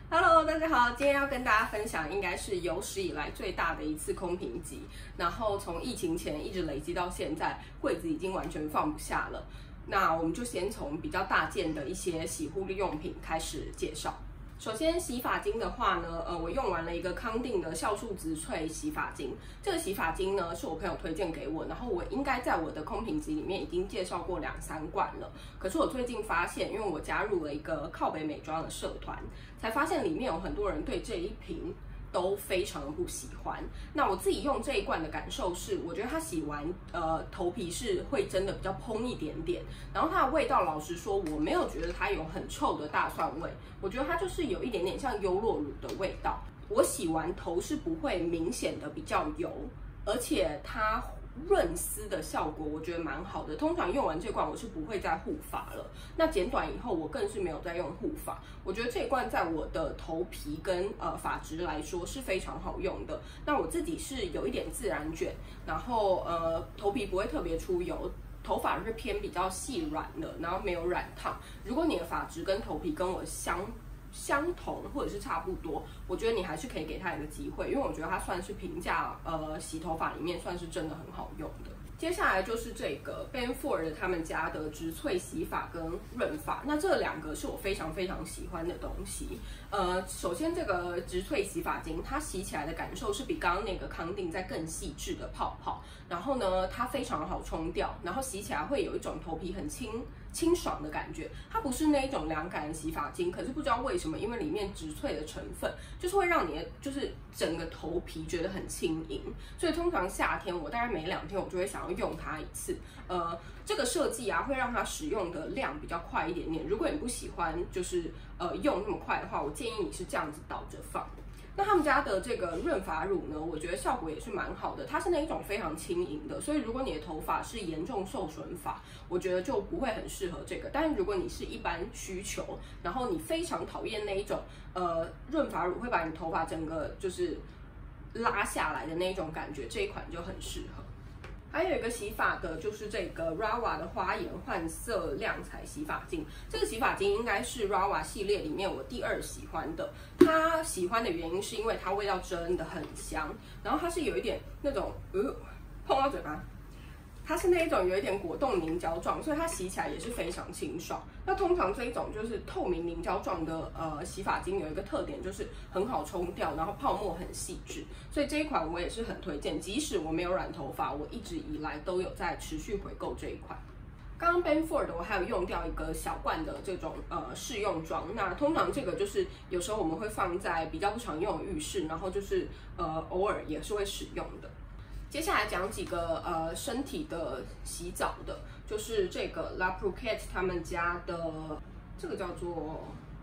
Hello， 大家好，今天要跟大家分享应该是有史以来最大的一次空瓶集，然后从疫情前一直累积到现在，柜子已经完全放不下了。那我们就先从比较大件的一些洗护用品开始介绍。首先，洗发精的话呢，我用完了一个康定的酵素植萃洗发精。这个洗发精呢，是我朋友推荐给我，然后我应该在我的空瓶集里面已经介绍过2-3罐了。可是我最近发现，因为我加入了一个靠北美妆的社团，才发现里面有很多人对这一瓶都非常的不喜欢。那我自己用这一罐的感受是，我觉得它洗完头皮是会真的比较蓬一点点，然后它的味道，老实说我没有觉得它有很臭的大蒜味，我觉得它就是有一点点像优酪乳的味道。我洗完头是不会明显的比较油，而且它润丝的效果我觉得蛮好的。通常用完这罐我是不会再护发了，那剪短以后我更是没有再用护发。我觉得这一罐在我的头皮跟发质来说是非常好用的。那我自己是有一点自然卷，然后头皮不会特别出油，头发是偏比较细软的，然后没有染烫。如果你的发质跟头皮跟我相同或者是差不多，我觉得你还是可以给它一个机会，因为我觉得它算是平价洗头发里面算是真的很好用的。接下来就是这个 Benford 他们家的植萃洗发跟润发，那这两个是我非常非常喜欢的东西。首先这个植萃洗发精，它洗起来的感受是比刚刚那个康定再更细致的泡泡，然后呢它非常好冲掉，然后洗起来会有一种头皮很清爽的感觉。它不是那一种凉感的洗发精，可是不知道为什么，因为里面植萃的成分就是会让你的就是整个头皮觉得很轻盈，所以通常夏天我大概每2天我就会想要用它一次。这个设计啊会让它使用的量比较快一点点。如果你不喜欢就是用那么快的话，我建议你是这样子倒着放。那他们家的这个润发乳呢，我觉得效果也是蛮好的，它是那一种非常轻盈的，所以如果你的头发是严重受损发，我觉得就不会很适合这个。但是如果你是一般需求，然后你非常讨厌那一种润发乳会把你头发整个就是拉下来的那一种感觉，这一款就很适合。还有一个洗发的，就是这个 Rawa 的花颜换色亮彩洗发精。这个洗发精应该是 Rawa 系列里面我第2喜欢的。它喜欢的原因是因为它味道真的很香，然后它是有一点那种碰到嘴巴，它是那一种有一点果冻凝胶状，所以它洗起来也是非常清爽。那通常这一种就是透明凝胶状的洗发精有一个特点，就是很好冲掉，然后泡沫很细致，所以这一款我也是很推荐。即使我没有染头发，我一直以来都有在持续回购这一款。刚刚 Benford 我还有用掉一个小罐的这种试用装，那通常这个就是有时候我们会放在比较不常用的浴室，然后就是偶尔也是会使用的。接下来讲几个身体的洗澡的，就是这个 La Prouquette 他们家的这个叫做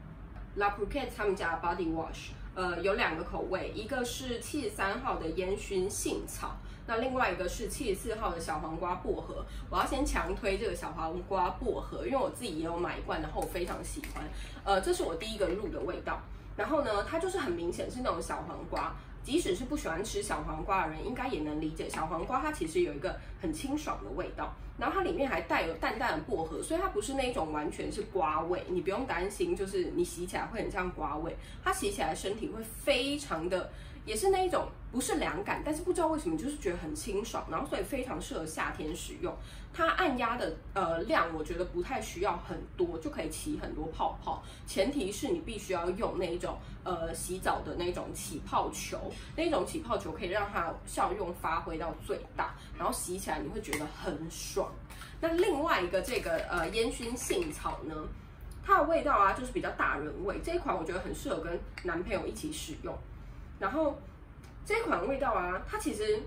La Prouquette 他们家的 Body Wash，有2个口味，一个是73号的烟熏杏草，那另外一个是74号的小黄瓜薄荷。我要先强推这个小黄瓜薄荷，因为我自己也有买一罐，然后我非常喜欢。这是我第一个入的味道，然后呢，它就是很明显是那种小黄瓜。即使是不喜欢吃小黄瓜的人，应该也能理解小黄瓜它其实有一个很清爽的味道，然后它里面还带有淡淡的薄荷，所以它不是那种完全是瓜味，你不用担心，就是你洗起来会很像瓜味，它洗起来身体会非常的，也是那一种不是凉感，但是不知道为什么就是觉得很清爽，然后所以非常适合夏天使用。它按压的量我觉得不太需要很多，就可以起很多泡泡，前提是你必须要用那一种洗澡的那种起泡球，那种起泡球可以让它效用发挥到最大，然后洗起来你会觉得很爽。那另外一个这个烟熏杏草呢，它的味道啊就是比较大人味，这一款我觉得很适合跟男朋友一起使用。然后这一款味道啊，它其实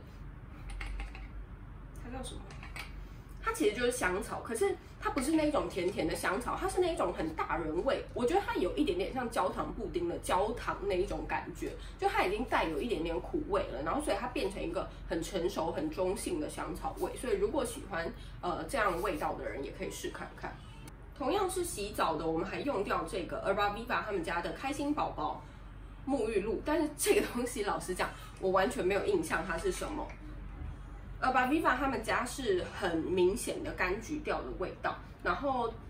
它叫什么？它其实就是香草，可是它不是那种甜甜的香草，它是那种很大人味。我觉得它有一点点像焦糖布丁的焦糖那一种感觉，就它已经带有一点点苦味了，然后所以它变成一个很成熟、很中性的香草味。所以如果喜欢这样味道的人，也可以试看看。同样是洗澡的，我们还用掉这个 Erbaviva 他们家的开心宝宝沐浴露，但是这个东西老实讲，我完全没有印象它是什么。Erbaviva 他们家是很明显的柑橘调的味道，然后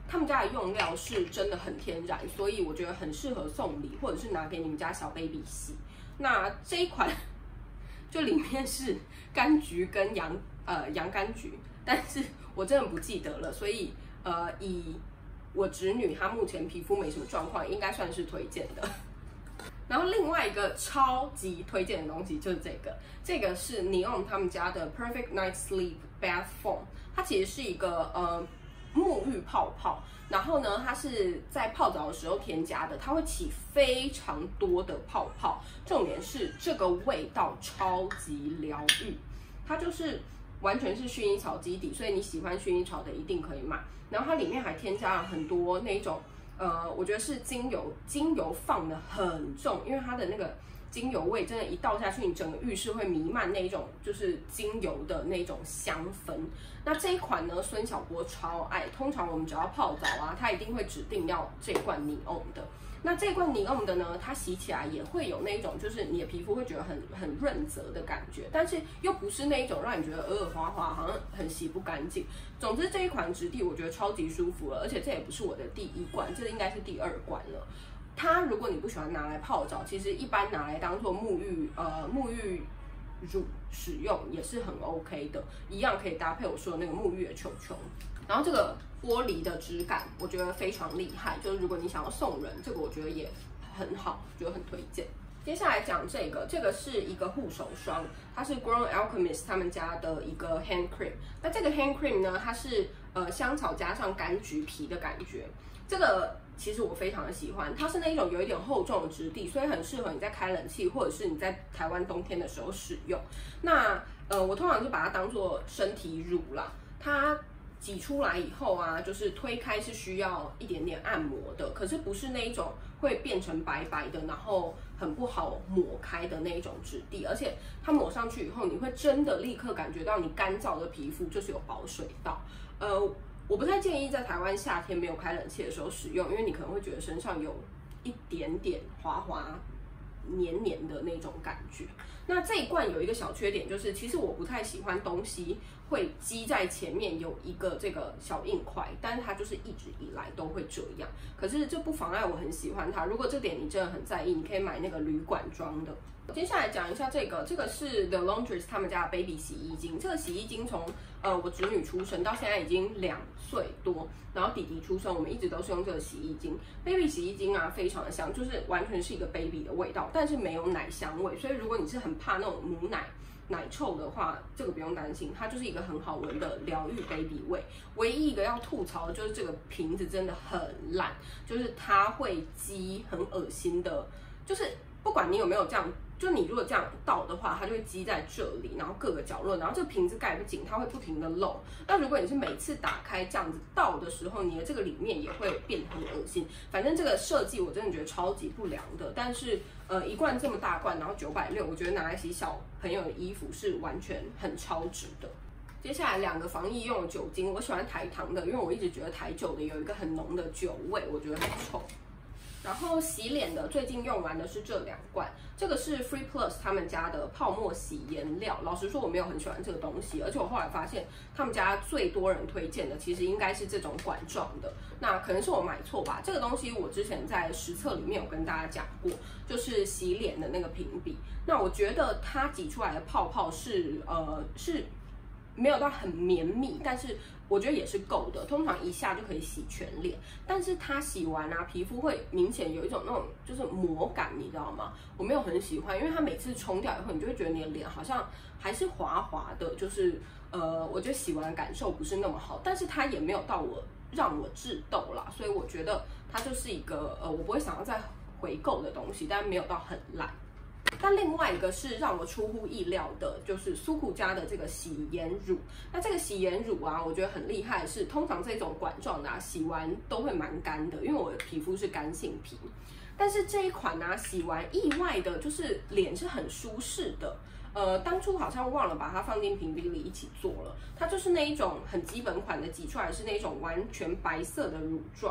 他们家的用料是真的很天然，所以我觉得很适合送礼，或者是拿给你们家小 baby 洗。那这一款就里面是柑橘跟洋甘菊，但是我真的不记得了，所以以我侄女她目前皮肤没什么状况，应该算是推荐的。然后另外一个超级推荐的东西就是这个是 Neom 他们家的 Perfect Night Sleep Bath Foam， 它其实是一个沐浴泡泡，然后呢，它是在泡澡的时候添加的，它会起非常多的泡泡，重点是这个味道超级疗愈，它就是完全是薰衣草基底，所以你喜欢薰衣草的一定可以买。然后它里面还添加了很多那种我觉得是精油放的很重，因为它的那个精油味真的，一倒下去，你整个浴室会弥漫那种就是精油的那种香氛。那这一款呢，孙小波超爱，通常我们只要泡澡啊，他一定会指定要这一罐Neom的。那这一罐Neom的呢，它洗起来也会有那种就是你的皮肤会觉得很润泽的感觉，但是又不是那一种让你觉得滑滑，好像很洗不干净。总之这一款质地我觉得超级舒服了，而且这也不是我的第一罐，这应该是第2罐了。它如果你不喜欢拿来泡澡，其实一般拿来当做沐浴乳使用也是很 OK 的，一样可以搭配我说的那个沐浴的球球。然后这个玻璃的质感我觉得非常厉害，就是如果你想要送人，这个我觉得也很好，觉得很推荐。接下来讲这个是一个护手霜，它是 Grown Alchemist 他们家的一个 hand cream。那这个 hand cream 呢，它是香草加上柑橘皮的感觉，这个其实我非常的喜欢，它是那一种有一点厚重的质地，所以很适合你在开冷气或者是你在台湾冬天的时候使用。那我通常就把它当做身体乳啦，它挤出来以后啊，就是推开是需要一点点按摩的，可是不是那一种会变成白白的，然后很不好抹开的那一种质地，而且它抹上去以后，你会真的立刻感觉到你干燥的皮肤就是有保水到。我不太建议在台湾夏天没有开冷气的时候使用，因为你可能会觉得身上有一点点滑滑、黏黏的那种感觉。那这一罐有一个小缺点，就是其实我不太喜欢东西会积在前面有一个这个小硬块，但是它就是一直以来都会这样。可是这不妨碍我很喜欢它。如果这点你真的很在意，你可以买那个铝管装的。接下来讲一下这个是 The Laundress 他们家的 Baby 洗衣精。这个洗衣精从我侄女出生到现在已经2岁多，然后弟弟出生，我们一直都是用这个洗衣精。Baby 洗衣精啊，非常的香，就是完全是一个 baby 的味道，但是没有奶香味。所以如果你是很怕那种母奶臭的话，这个不用担心，它就是一个很好闻的疗愈 baby 味。唯一一个要吐槽的就是这个瓶子真的很烂，就是它会积很恶心的，就是不管你有没有这样。就你如果这样倒的话，它就会积在这里，然后各个角落，然后这个瓶子盖不紧，它会不停的漏。那如果你是每次打开这样子倒的时候，你的这个里面也会变得很恶心。反正这个设计我真的觉得超级不良的。但是一罐这么大罐，然后960，我觉得拿来洗小朋友的衣服是完全很超值的。接下来2个防疫用的酒精，我喜欢台糖的，因为我一直觉得台酒的有一个很浓的酒味，我觉得很臭。然后洗脸的最近用完的是这2罐，这个是 Free Plus 他们家的泡沫洗颜料。老实说我没有很喜欢这个东西，而且我后来发现他们家最多人推荐的其实应该是这种管状的，那可能是我买错吧。这个东西我之前在实测里面有跟大家讲过，就是洗脸的那个评比。那我觉得它挤出来的泡泡是没有到很绵密，但是我觉得也是够的，通常一下就可以洗全脸。但是它洗完啊，皮肤会明显有一种那种就是膜感，你知道吗？我没有很喜欢，因为它每次冲掉以后，你就会觉得你的脸好像还是滑滑的，就是我觉得洗完的感受不是那么好。但是它也没有到让我致痘啦，所以我觉得它就是一个我不会想要再回购的东西，但没有到很烂。但另外一个是让我出乎意料的，就是苏库家的这个洗颜乳。那这个洗颜乳啊，我觉得很厉害的是，通常这种管状的洗完都会蛮干的，因为我的皮肤是干性皮。但是这一款呢，洗完意外的就是脸是很舒适的。当初好像忘了把它放进评比里一起做了，它就是那一种很基本款的，挤出来是那种完全白色的乳状。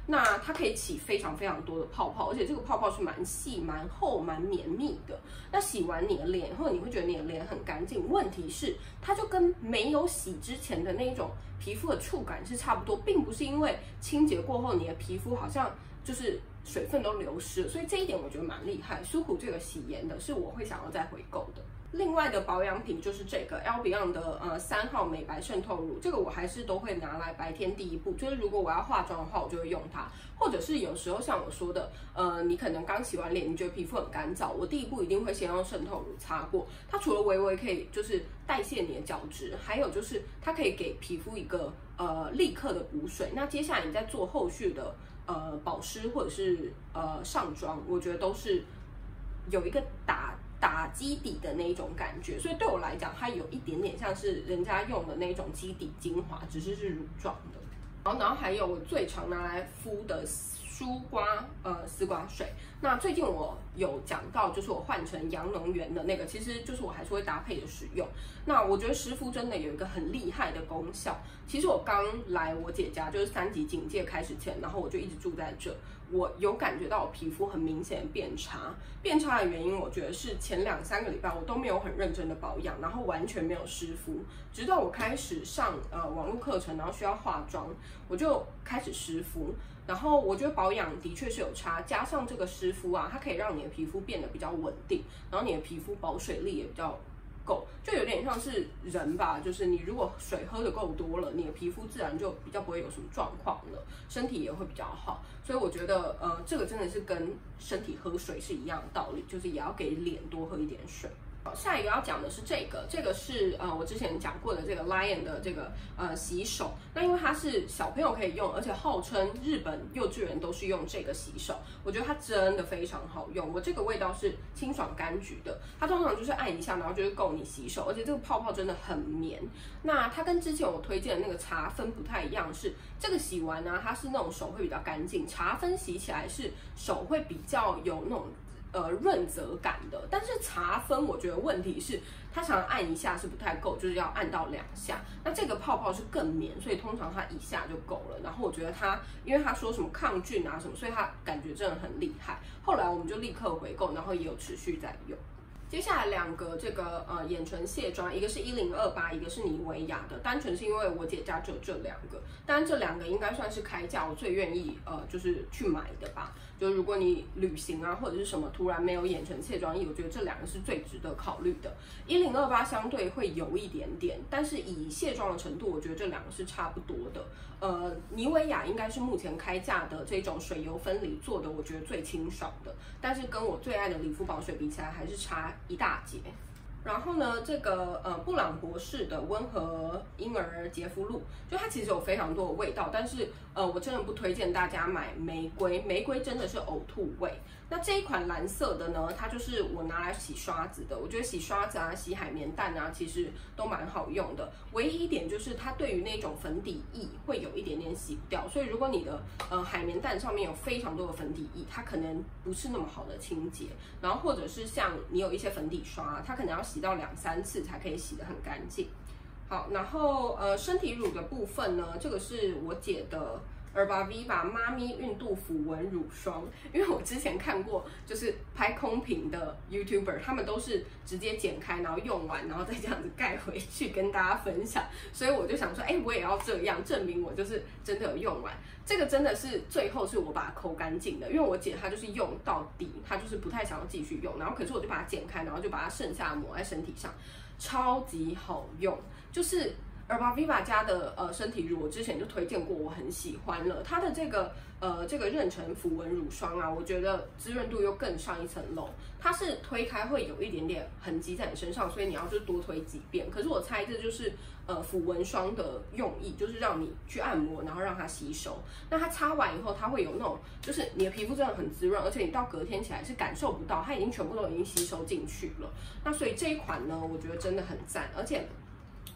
那它可以起非常非常多的泡泡，而且这个泡泡是蛮细、蛮厚、蛮绵密的。那洗完你的脸以后，你会觉得你的脸很干净。问题是，它就跟没有洗之前的那一种皮肤的触感是差不多，并不是因为清洁过后你的皮肤好像就是水分都流失了，所以这一点我觉得蛮厉害。苏虎这个洗颜的是我会想要再回购的。另外的保养品就是这个 L Beyond 的3号美白渗透乳，这个我还是都会拿来白天第一步，就是如果我要化妆的话，我就会用它，或者是有时候像我说的，你可能刚洗完脸，你觉得皮肤很干燥，我第一步一定会先用渗透乳擦过，它除了微微可以就是代谢你的角质，还有就是它可以给皮肤一个立刻的补水，那接下来你在做后续的保湿或者是上妆，我觉得都是有一个打基底的那一种感觉，所以对我来讲，它有一点点像是人家用的那种基底精华，只是乳状的。然后还有我最常拿来敷的丝瓜水。那最近我有讲到，就是我换成羊脓源的那个，其实就是我还是会搭配的使用。那我觉得湿敷真的有一个很厉害的功效。其实我刚来我姐家，就是3级警戒开始前，然后我就一直住在这，我有感觉到我皮肤很明显变差。变差的原因，我觉得是前2-3个礼拜我都没有很认真的保养，然后完全没有湿敷。直到我开始上网络课程，然后需要化妆，我就开始湿敷。然后我觉得保养的确是有差，加上这个湿敷啊，它可以让你的皮肤变得比较稳定，然后你的皮肤保水力也比较够，就有点像是人吧，就是你如果水喝的够多了，你的皮肤自然就比较不会有什么状况了，身体也会比较好。所以我觉得这个真的是跟身体喝水是一样的道理，就是也要给脸多喝一点水。下一个要讲的是这个是我之前讲过的这个 Lion 的这个洗手，那因为它是小朋友可以用，而且号称日本幼稚园都是用这个洗手，我觉得它真的非常好用。我这个味道是清爽柑橘的，它通常就是按一下，然后就会够你洗手，而且这个泡泡真的很绵。那它跟之前我推荐的那个茶分不太一样，是这个洗完呢，它是那种手会比较干净，茶分洗起来是手会比较有那种润泽感的，但是茶分我觉得问题是它常常按一下是不太够，就是要按到2下。那这个泡泡是更绵，所以通常它1下就够了。然后我觉得它，因为它说什么抗菌啊什么，所以它感觉真的很厉害。后来我们就立刻回购，然后也有持续在用。接下来2个这个眼唇卸妆，一个是1028，一个是妮维雅的，单纯是因为我姐家只有这2个，当然这2个应该算是开价我最愿意就是去买的吧。就如果你旅行啊或者是什么突然没有眼唇卸妆液，我觉得这2个是最值得考虑的。1028相对会有一点点，但是以卸妆的程度，我觉得这2个是差不多的。妮维雅应该是目前开价的这种水油分离做的，我觉得最清爽的，但是跟我最爱的理肤宝水比起来，还是差一大截。然后呢，这个布朗博士的温和婴儿洁肤露，就它其实有非常多的味道，但是我真的不推荐大家买玫瑰，玫瑰真的是呕吐味。那这一款蓝色的呢，它就是我拿来洗刷子的，我觉得洗刷子啊、洗海绵蛋啊，其实都蛮好用的。唯一一点就是它对于那种粉底液会有一点点洗不掉，所以如果你的海绵蛋上面有非常多的粉底液，它可能不是那么好的清洁。然后或者是像你有一些粉底刷，它可能要洗到2-3次才可以洗得很干净。好，然后身体乳的部分呢，这个是我姐的Erbaviva 妈咪孕肚抚纹乳霜，因为我之前看过，就是拍空瓶的 YouTuber， 他们都是直接剪开，然后用完，然后再这样子盖回去跟大家分享，所以我就想说，我也要这样，证明我就是真的有用完。这个真的是最后是我把它抠干净的，因为我姐她就是用到底，她就是不太想要继续用，然后可是我就把它剪开，然后就把它剩下抹在身体上，超级好用，就是。Erbaviva 家的身体乳，我之前就推荐过，我很喜欢了。它的这个妊娠抚纹乳霜啊，我觉得滋润度又更上一层楼。它是推开会有一点点痕迹在你身上，所以你要就多推几遍。可是我猜这就是抚纹霜的用意，就是让你去按摩，然后让它吸收。那它擦完以后，它会有那种就是你的皮肤真的很滋润，而且你到隔天起来是感受不到，它已经全部都已经吸收进去了。那所以这一款呢，我觉得真的很赞，而且。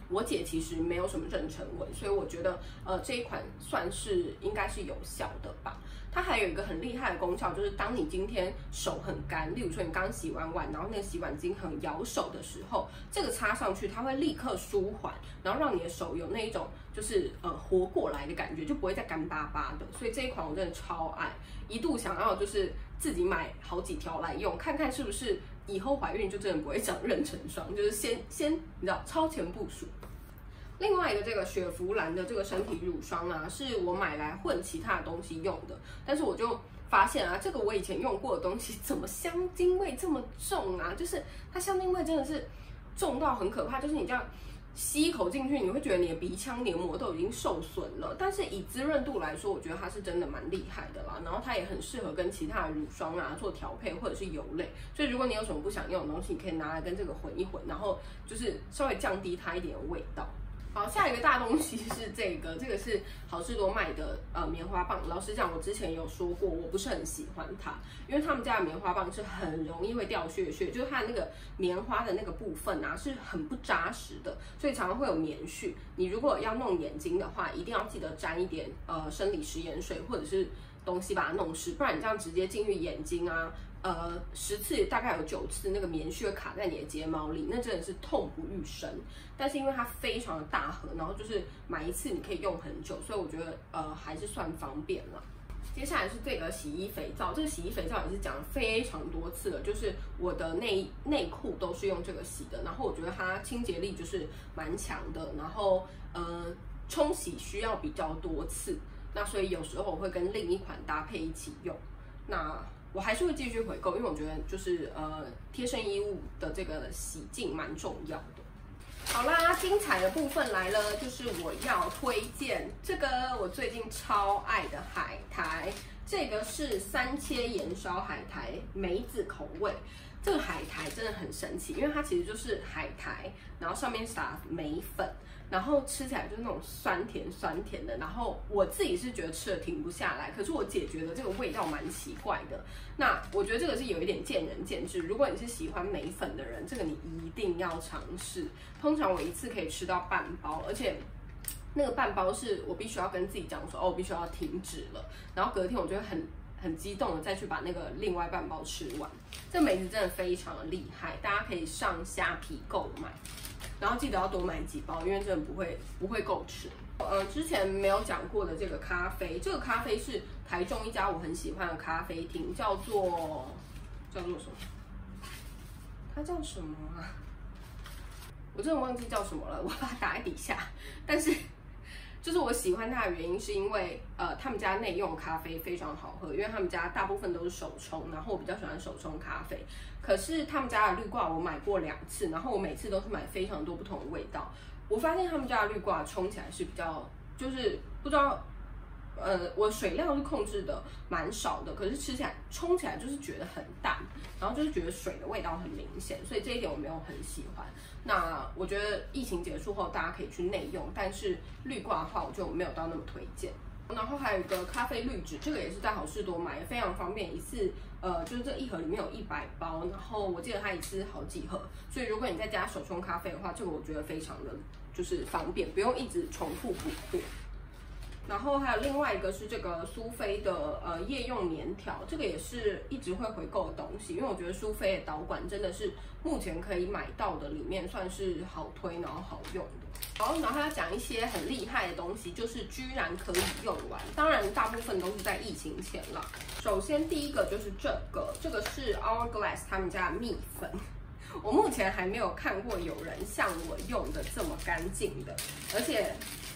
我姐其实没有什么妊娠纹，所以我觉得这一款算是应该是有效的吧。它还有一个很厉害的功效，就是当你今天手很干，例如说你刚洗完碗，然后那个洗碗巾很咬手的时候，这个擦上去，它会立刻舒缓，然后让你的手有那一种就是活过来的感觉，就不会再干巴巴的。所以这一款我真的超爱，一度想要就是自己买好几条来用，看看是不是以后怀孕就真的不会长妊娠霜，就是先你知道超前部署。另外一个这个雪佛兰的这个身体乳霜啊，是我买来混其他的东西用的，但是我就发现啊，这个我以前用过的东西怎么香精味这么重啊？就是它香精味真的是重到很可怕，就是你这样吸一口进去，你会觉得你的鼻腔黏膜都已经受损了。但是以滋润度来说，我觉得它是真的蛮厉害的啦。然后它也很适合跟其他的乳霜啊做调配，或者是油类。所以如果你有什么不想用的东西，你可以拿来跟这个混一混，然后就是稍微降低它一点的味道。好，下一个大东西是这个是好事多卖的棉花棒。老实讲，我之前有说过，我不是很喜欢它，因为他们家的棉花棒是很容易会掉屑，就是它那个棉花的那个部分啊是很不扎实的，所以常常会有棉絮。你如果要弄眼睛的话，一定要记得沾一点生理食盐水或者是东西把它弄湿，不然你这样直接进去眼睛啊。10次大概有9次那个棉絮会卡在你的睫毛里，那真的是痛不欲生。但是因为它非常的大盒，然后就是买一次你可以用很久，所以我觉得还是算方便了。接下来是这个洗衣肥皂，这个洗衣肥皂也是讲了非常多次了，就是我的内裤都是用这个洗的，然后我觉得它清洁力就是蛮强的，然后冲洗需要比较多次，那所以有时候我会跟另一款搭配一起用。那我还是会继续回购，因为我觉得就是贴身衣物的这个洗净蛮重要的。好啦，精彩的部分来了，就是我要推荐这个我最近超爱的海苔，这个是3切盐烧海苔梅子口味。这个海苔真的很神奇，因为它其实就是海苔，然后上面撒梅粉。然后吃起来就是那种酸甜的，然后我自己是觉得吃了停不下来，可是我姐觉得这个味道蛮奇怪的。那我觉得这个是有一点见仁见智，如果你是喜欢梅粉的人，这个你一定要尝试。通常我一次可以吃到半包，而且那个半包是我必须要跟自己讲说，我必须要停止了，然后隔天我就会很激动的再去把那个另外半包吃完。这梅子真的非常的厉害，大家可以上虾皮购买。然后记得要多买几包，因为真的不会够吃。之前没有讲过的这个咖啡，这个咖啡是台中一家我很喜欢的咖啡厅，叫做什么？它叫什么啊？我真的忘记叫什么了，我把它打在底下。但是就是我喜欢它的原因是因为他们家内用咖啡非常好喝，因为他们家大部分都是手冲，然后我比较喜欢手冲咖啡。可是他们家的绿挂我买过2次，然后我每次都是买非常多不同的味道。我发现他们家的绿挂冲起来是比较，就是不知道，我水量是控制的蛮少的，可是吃起来冲起来就是觉得很淡，然后就是觉得水的味道很明显，所以这一点我没有很喜欢。那我觉得疫情结束后大家可以去内用，但是绿挂的话我就没有到那么推荐。然后还有一个咖啡滤纸，这个也是在好事多买的，非常方便，一次就是这一盒里面有100包，然后我记得它一次好几盒，所以如果你在家手冲咖啡的话，这个我觉得非常的就是方便，不用一直重复补货。然后还有另外一个是这个苏菲的夜用棉条，这个也是一直会回购的东西，因为我觉得苏菲的导管真的是目前可以买到的里面算是好推然后好用的。好，然后要讲一些很厉害的东西，就是居然可以用完，当然大部分都是在疫情前啦。首先第一个就是这个是 Hourglass 他们家的蜜粉。我目前还没有看过有人像我用的这么干净的，而且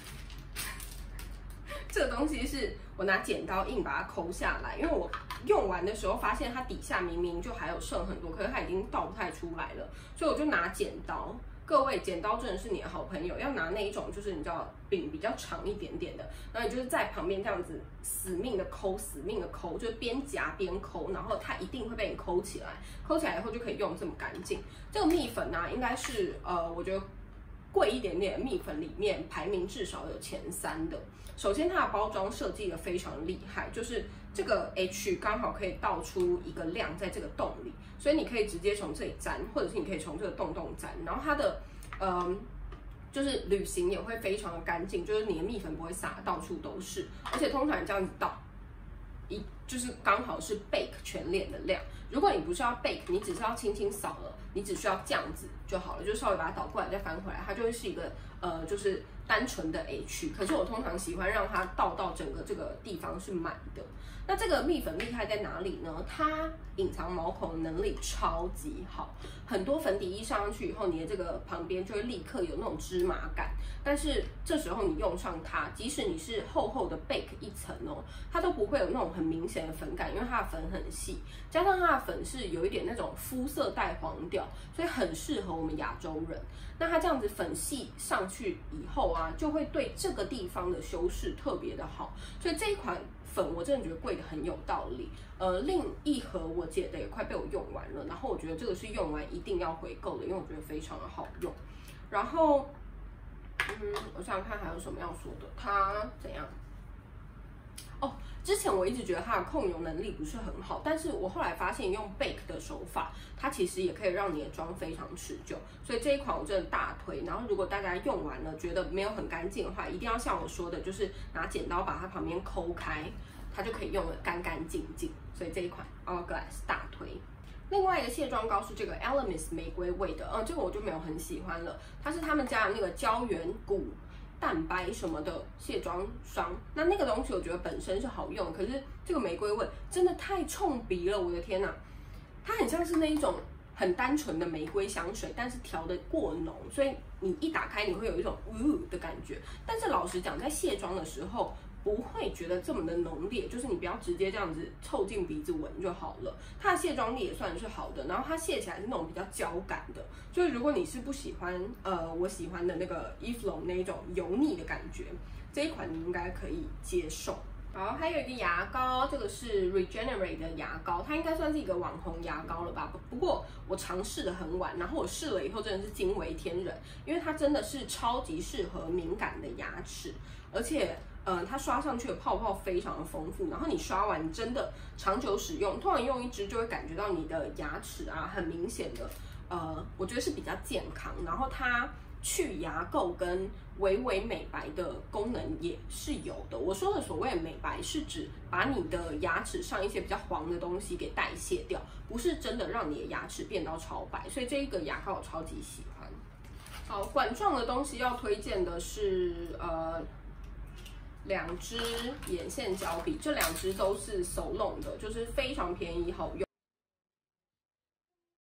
这个东西是我拿剪刀硬把它抠下来，因为我用完的时候发现它底下明明就还有剩很多，可是它已经倒不太出来了，所以我就拿剪刀。各位，剪刀真的是你的好朋友，要拿那一种就是你知道柄比较长一点点的，然后你就是在旁边这样子死命的抠，就是边夹边抠，然后它一定会被你抠起来，抠起来以后就可以用这么干净。这个蜜粉呢，应该是我觉得贵一点点的蜜粉里面排名至少有前3的。首先它的包装设计的非常厉害，就是这个 H 刚好可以倒出一个量在这个洞里，所以你可以直接从这里沾，或者是你可以从这个洞沾。然后它的就是旅行也会非常的干净，就是你的蜜粉不会撒到处都是，而且通常这样子倒，就是刚好是 bake 全脸的量。如果你不是要 bake， 你只是要轻轻扫了，你只需要这样子就好了，就稍微把它倒过来再翻回来，它就会是一个就是单纯的 H。可是我通常喜欢让它倒到整个这个地方是满的。那这个蜜粉厉害在哪里呢？它隐藏毛孔能力超级好，很多粉底液上上去以后，你的这个旁边就会立刻有那种芝麻感。但是这时候你用上它，即使你是厚厚的 bake 一层哦，它都不会有那种很明显的粉感，因为它的粉很细，加上它的粉是有一点那种肤色带黄调，所以很适合我们亚洲人。那它这样子粉系上去以后啊，就会对这个地方的修饰特别的好，所以这一款粉我真的觉得贵的很有道理。另一盒我姐的也快被我用完了，然后我觉得这个是用完一定要回购的，因为我觉得非常的好用。然后，我想想看还有什么要说的，它怎样？哦，之前我一直觉得它的控油能力不是很好，但是我后来发现用 bake 的手法，它其实也可以让你的妆非常持久，所以这一款我真的大推。然后如果大家用完了觉得没有很干净的话，一定要像我说的，就是拿剪刀把它旁边抠开，它就可以用得干干净净。所以这一款 Hourglass 大推。另外一个卸妆膏是这个 Elemis 玫瑰味的，这个我就没有很喜欢了，它是他们家的那个胶原骨蛋白什么的卸妆霜，那个东西我觉得本身是好用，可是这个玫瑰味真的太冲鼻了，我的天哪！它很像是那一种很单纯的玫瑰香水，但是调得过浓，所以你一打开你会有一种的感觉。但是老实讲，在卸妆的时候不会觉得这么的浓烈，就是你不要直接这样子凑近鼻子闻就好了。它的卸妆力也算是好的，然后它卸起来是那种比较胶感的，所以如果你是不喜欢我喜欢的那个 Eve Lom 那一种油腻的感觉，这一款你应该可以接受。好，还有一个牙膏，这个是 Regenerate 的牙膏，它应该算是一个网红牙膏了吧？不过我尝试的很晚，然后我试了以后真的是惊为天人，因为它真的是超级适合敏感的牙齿，而且它刷上去的泡泡非常的丰富，然后你刷完真的长久使用，通常用一支就会感觉到你的牙齿啊很明显的，我觉得是比较健康，然后它去牙垢跟微微美白的功能也是有的。我说的所谓的美白是指把你的牙齿上一些比较黄的东西给代谢掉，不是真的让你的牙齿变到超白，所以这一个牙膏我超级喜欢。好，管状的东西要推荐的是2支眼线胶笔，这2支都是手弄的，就是非常便宜好用。